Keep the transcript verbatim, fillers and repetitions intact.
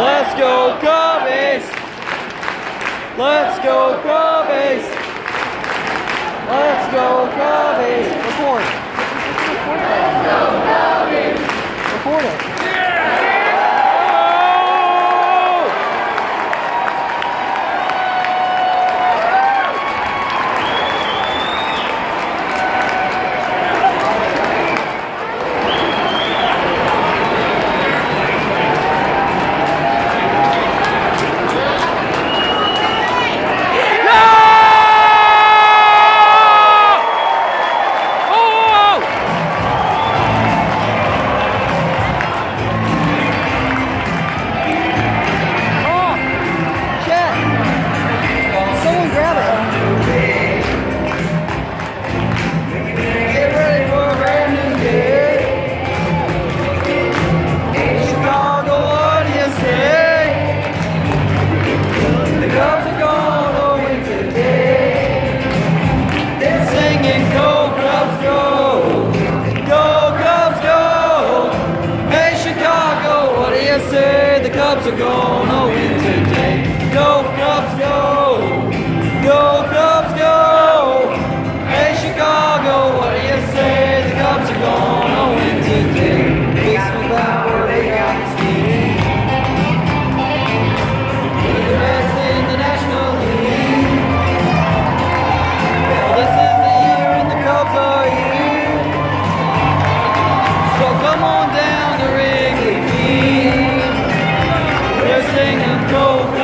Let's go Cubbies! Let's go Cubbies! Let's go Cubbies! Record. Let's go Cubbies! Record it. The Cubs are gonna win today. Go Cubs, go! Go Cubs, go! Hey Chicago, what do you say? The Cubs are gonna win today. Baseball bat where they got the steam. They're the best in the National League. Well, this is the year and the Cubs are here. So come on down to Wrigley Field. They're singing go.